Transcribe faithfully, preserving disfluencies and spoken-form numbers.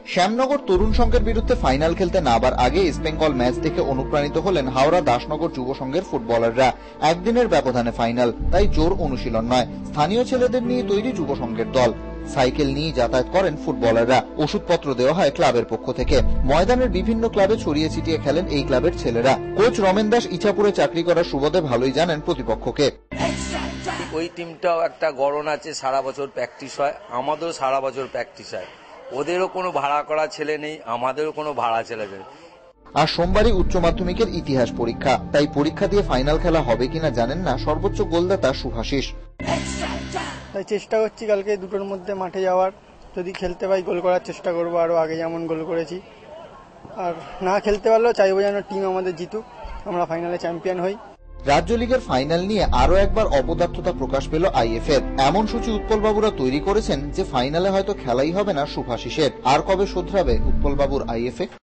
শ্যামনগর তরুণ সংঘের বিরুদ্ধে ফাইনাল খেলতে নাবার আগে ইস্টবেঙ্গল ম্যাচ দেখে অনুপ্রাণিত হলেন হাওড়া দাসনগর যুব সংঘের ফুটবলাররা। একদিনের ব্যবধানে ফাইনাল, তাই জোর অনুশীলন নয়, স্থানীয় ছেলেদের নিয়ে তৈরি যুব সংঘের দল। সাইকেল নিয়ে যাতায়াত করেন ফুটবলাররা, ওষুধপত্র দেওয়া হয় ক্লাবের পক্ষ থেকে। ময়দানের বিভিন্ন ক্লাবে ছড়িয়ে ছিটিয়ে খেলেন এই ক্লাবের ছেলেরা। কোচ রমেন দাস ইছাপুরে চাকরি করার সুবাদে ভালোই জানেন প্রতিপক্ষকে। ওই টিমটাও একটা গড়ন আছে, সারা বছর প্র্যাকটিস হয়, আমাদেরও সারা বছর প্র্যাকটিস হয়। ওদেরও কোনো ভাড়া করা ছেলে নেই, আমাদেরও কোনো ভাড়া ছেলে নেই। আর সোমবারই উচ্চ মাধ্যমিকের ইতিহাস পরীক্ষা, তাই পরীক্ষা দিয়ে ফাইনাল খেলা হবে কিনা জানেন না সর্বোচ্চ গোলদাতা শুভাশিস। তাই চেষ্টা করছি কালকে দুটোর মধ্যে মাঠে যাওয়ার, যদি খেলতে পাই গোল করার চেষ্টা করবো, আরো আগে যেমন গোল করেছি। আর না খেলতে পারলেও চাইবো যেন টিম আমাদের জিতুক, আমরা ফাইনালে চ্যাম্পিয়ন হই। রাজ্য লিগের ফাইনাল নিয়ে আরো একবার অপদার্থতা প্রকাশ পেল আইএফ এর। এমন সূচি উৎপল বাবুরা তৈরি করেছেন যে ফাইনালে হয়তো খেলাই হবে না শুভাশিসের। আর কবে শোধরাবে উৎপল বাবুর আইএফ এ?